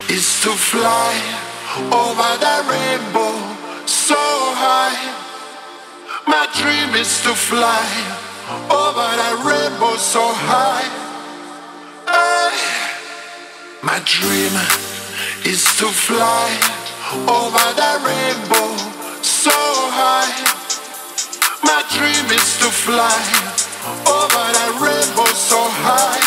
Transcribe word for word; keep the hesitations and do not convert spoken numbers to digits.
is to fly over the rainbow so high. My dream is to fly over the rainbow so high. Hey. My dream is to fly over the rainbow so high. My dream is to fly over the rainbow so high.